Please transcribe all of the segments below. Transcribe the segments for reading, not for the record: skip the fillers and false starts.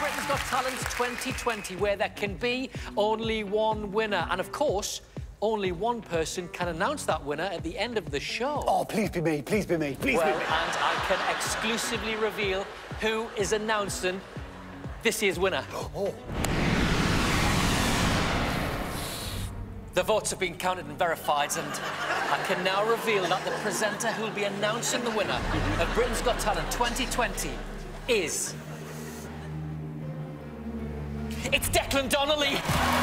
Britain's Got Talent 2020, where there can be only one winner. And, of course, only one person can announce that winner at the end of the show. Oh, please be me, please be me, please be me. And I can exclusively reveal who is announcing this year's winner. Oh. The votes have been counted and verified, and I can now reveal that the presenter who will be announcing the winner of Britain's Got Talent 2020 is... It's Declan Donnelly!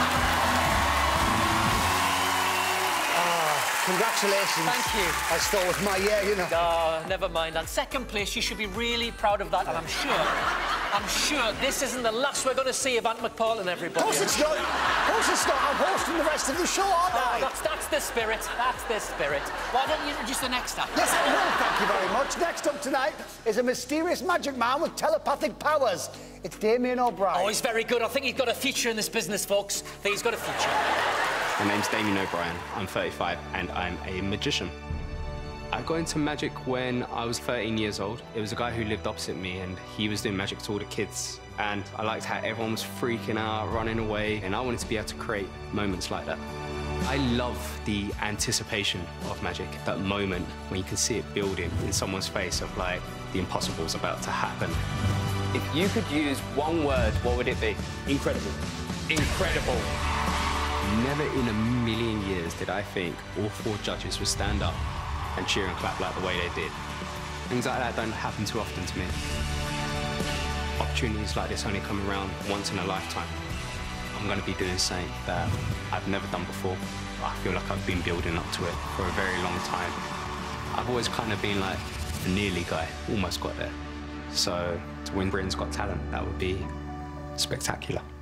Congratulations. Thank you. I stole with my year, you know. Oh, never mind. And second place, you should be really proud of that, and I'm sure this isn't the last we're going to see of Ant McPaul and everybody. Of course it's not. Of course it's not. I'm hosting the rest of the show, aren't I? That's the spirit. That's the spirit. Why don't you introduce the next act? Yes, I will. Thank you very much. Next up tonight is a mysterious magic man with telepathic powers. It's Damien O'Brien. Oh, he's very good. I think he's got a future in this business, folks. I think he's got a future. My name's Damien O'Brien, I'm 35 and I'm a magician. I got into magic when I was 13 years old. It was a guy who lived opposite me and he was doing magic to all the kids. And I liked how everyone was freaking out, running away, and I wanted to be able to create moments like that. I love the anticipation of magic, that moment when you can see it building in someone's face of like, the impossible's about to happen. If you could use one word, what would it be? Incredible. Incredible. Never in a million years did I think all 4 judges would stand up and cheer and clap like the way they did. Things like that don't happen too often to me. Opportunities like this only come around once in a lifetime. I'm going to be doing something that I've never done before. I feel like I've been building up to it for a very long time. I've always kind of been like a nearly guy, almost got there. So to win Britain's Got Talent, that would be spectacular.